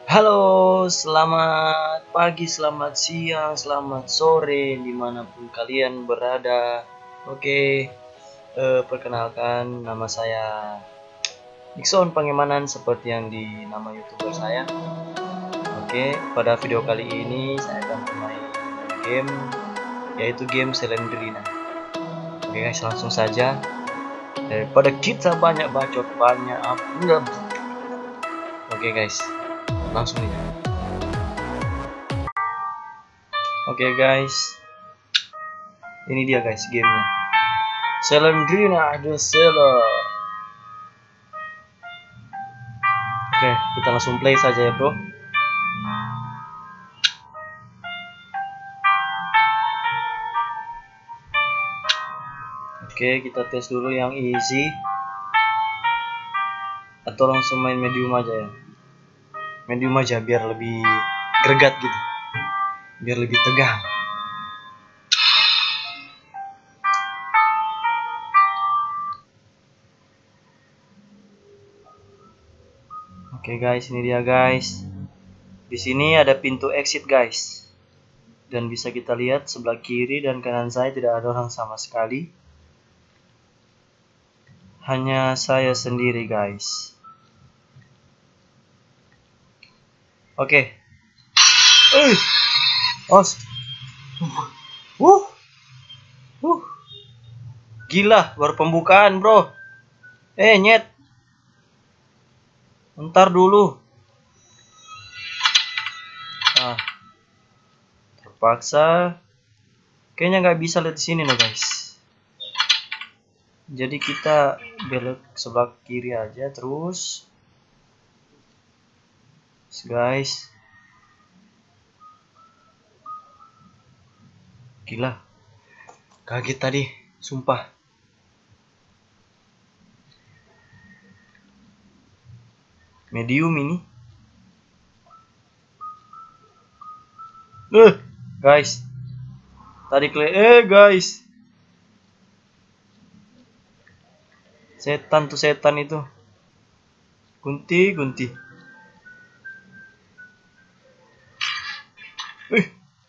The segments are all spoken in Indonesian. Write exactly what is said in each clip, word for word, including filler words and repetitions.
Halo, selamat pagi, selamat siang, selamat sore, dimanapun kalian berada. Oke, eh, perkenalkan nama saya Nixon Pangemanan seperti yang di nama youtuber saya. Oke, pada video kali ini saya akan bermain game, yaitu game Slendrina. Oke guys, langsung saja. Daripada kita banyak bacot, banyak apa. Oke guys, langsung ya. Oke okay guys, ini dia guys gamenya, Slendrina the Seller. Oke okay, kita langsung play saja ya bro. Oke okay, kita tes dulu yang easy atau langsung main medium aja ya. Medium aja biar lebih gregat gitu, biar lebih tegang. Oke okay guys, ini dia guys. Di sini ada pintu exit guys. Dan bisa kita lihat sebelah kiri dan kanan saya tidak ada orang sama sekali. Hanya saya sendiri guys. Oke. Okay. Uh. Oh. Uh. Uh. Gila, baru pembukaan, bro. Eh, nyet. Ntar dulu. Ah. Terpaksa. Kayaknya nggak bisa lihat di sini loh, guys. Jadi kita belok sebelah kiri aja terus. Guys. Gila. Kaget tadi, sumpah. Medium ini. Eh, guys. Tadi kle eh guys. Setan tuh setan itu. Gunti, gunti. Eh.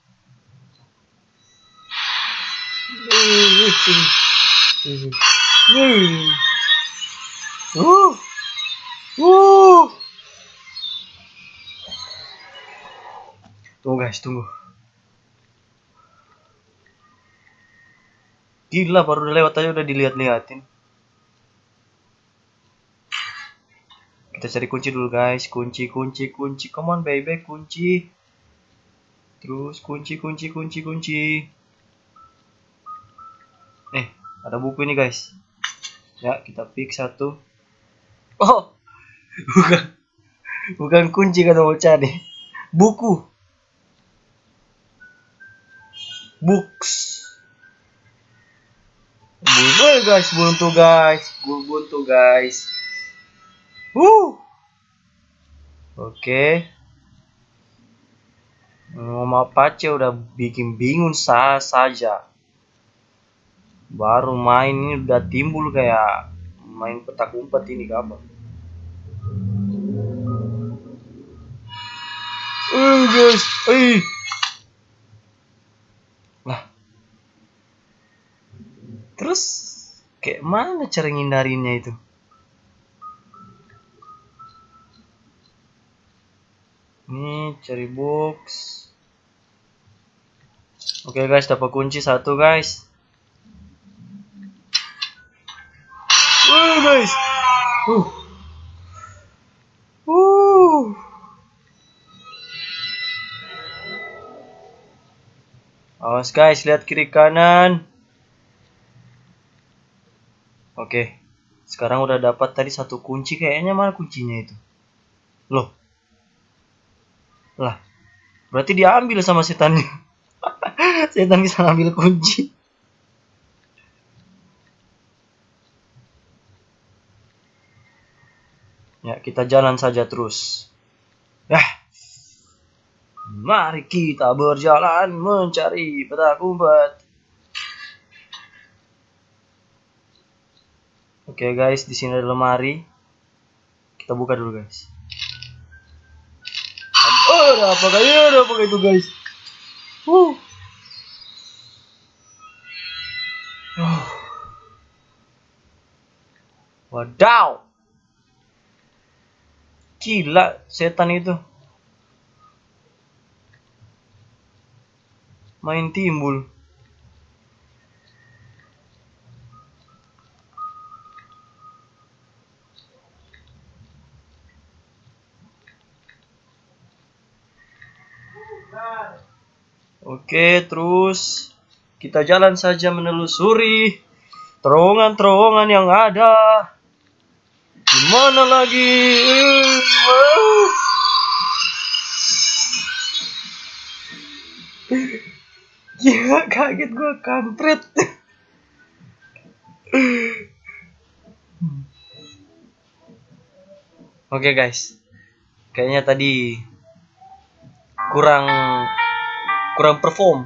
Uh. Uh. Tunggu guys, tunggu. Gila, baru udah lewat aja udah dilihat-liatin. Kita cari kunci dulu guys. Kunci, kunci, kunci. Come on baby, kunci. Terus kunci, kunci, kunci, kunci. Eh, ada buku ini guys. Ya, kita pick satu. Oh, bukan, bukan kunci kan mau cari. Buku. Books. Buntu guys, buntu guys, buntu guys. Wuh. Oke. Ngomong Apache udah bikin bingung sah saja. Baru main ini udah timbul kayak main petak umpet ini apa? Eh guys, eh. Lah. Terus kayak mana cara ngindarinnya itu? Ini cari box. Oke guys, dapat kunci satu guys. Uh guys. Uh. Uh. Awas guys, lihat kiri kanan. Oke. Sekarang udah dapat tadi satu kunci, kayaknya mana kuncinya itu? Loh. Lah. Berarti diambil sama setannya. Setan bisa ngambil kunci. Ya, kita jalan saja terus. Ya. Mari kita berjalan mencari petak umpet. Oke guys, di sini ada lemari. Kita buka dulu guys. Udah apa kayak udah apa itu guys. Uh. Uh. Wadaw. Gila setan itu. Main timbul. Oke, terus kita jalan saja menelusuri terowongan-terowongan yang ada. Gimana lagi? Wow. Gila, kaget gue, kampret. Oke guys, kayaknya tadi kurang kurang perform.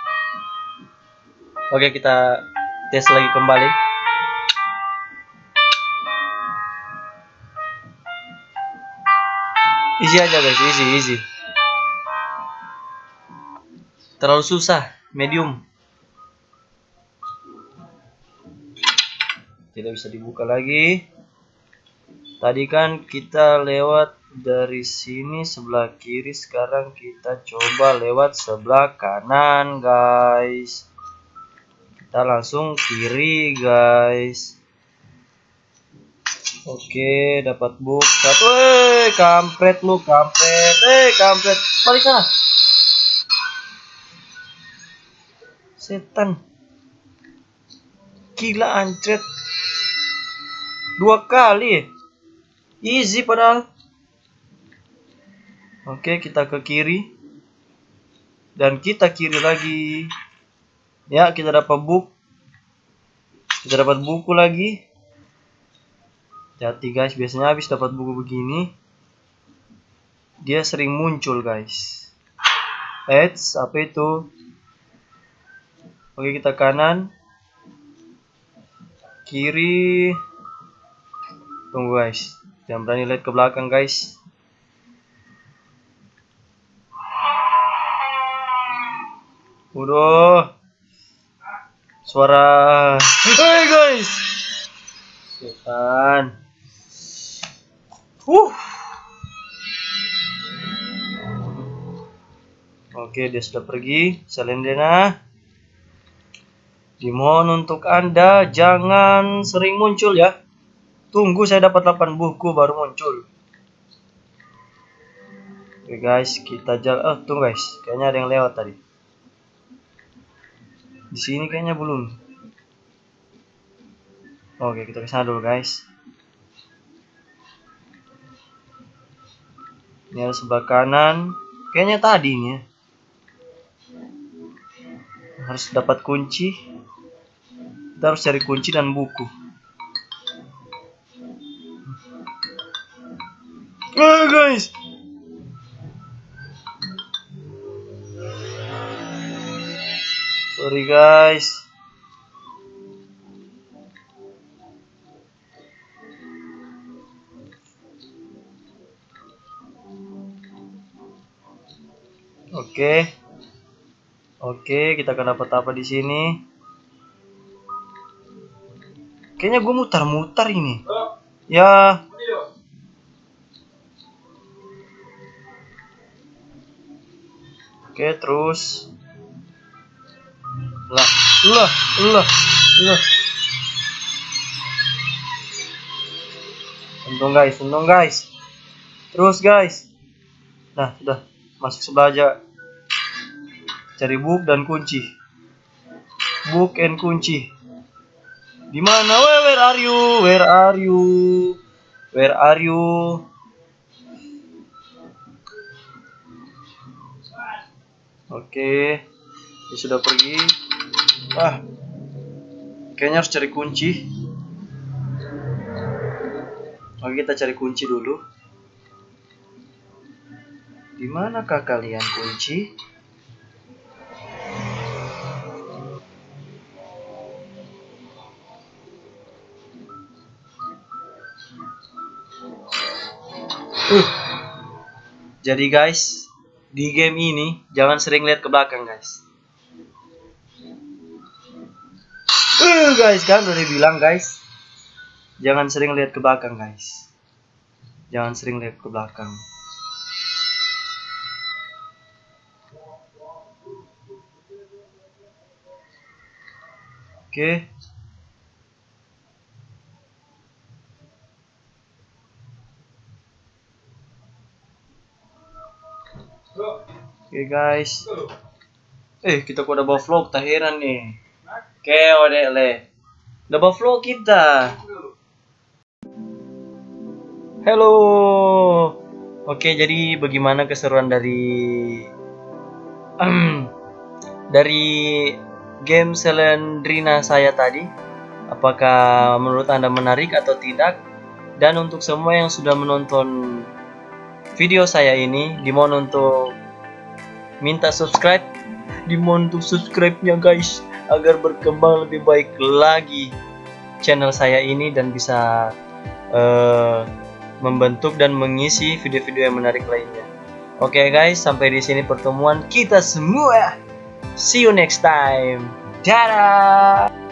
Oke, kita tes lagi kembali. Easy aja guys, easy easy. Terlalu susah, medium. Tidak bisa dibuka lagi. Tadi kan kita lewat dari sini sebelah kiri, sekarang kita coba lewat sebelah kanan guys. Kita langsung kiri guys. Oke, dapat book satu. Eh, kampret lu, kampret. Eh, kampret. Balik sana. Setan. Gila anjret. Dua kali. Easy padahal. Oke, kita ke kiri. Dan kita kiri lagi. Ya, kita dapat book. Kita dapat buku lagi. Hati guys, biasanya habis dapat buku begini dia sering muncul guys. Eits, apa itu? Oke, kita kanan, kiri. Tunggu guys, jangan berani lihat ke belakang guys. Udah suara. Hey guys, setan. Uh. Oke, dia sudah pergi. Selendena. Dimohon untuk Anda jangan sering muncul ya. Tunggu saya dapat delapan buku baru muncul. Oke guys, kita jalan. Oh, tunggu guys. Kayaknya ada yang lewat tadi. Di sini kayaknya belum. Oke, kita ke sana dulu guys. Ini ada sebelah kanan. Kayaknya tadi nih ya. Harus dapat kunci. Kita harus cari kunci dan buku. Oh guys. Sorry guys. Oke. Oke, kita akan dapat apa di sini? Kayaknya gue mutar-mutar ini. Ya. Oke, terus. Lah, lah, lah, lah. Untung guys, untung guys. Terus guys. Nah, sudah masuk sebelah aja. Cari book dan kunci. Book and kunci. Di mana? Where are you? Where are you? Where are you? Oke. Dia sudah pergi. Ah. Kayaknya harus cari kunci. Oke, kita cari kunci dulu. Di manakah kalian kunci? Uh. Jadi guys, di game ini jangan sering lihat ke belakang, guys. Uh, guys, kan udah dibilang, guys. Jangan sering lihat ke belakang, guys. Jangan sering lihat ke belakang. Oke. Okay. Oke, okay, guys. Eh, kita kok udah bawa vlog, tak heran nih. Oke, okay, odele. Udah bawa vlog kita. Halo. Oke, jadi bagaimana keseruan dari um, dari game Slendrina saya tadi? Apakah menurut Anda menarik atau tidak? Dan untuk semua yang sudah menonton video saya ini, dimohon untuk minta subscribe, dimohon untuk subscribe-nya, guys, agar berkembang lebih baik lagi channel saya ini dan bisa uh, membentuk dan mengisi video-video yang menarik lainnya. Oke, okay, guys, sampai di sini pertemuan kita semua. See you next time. Dadah.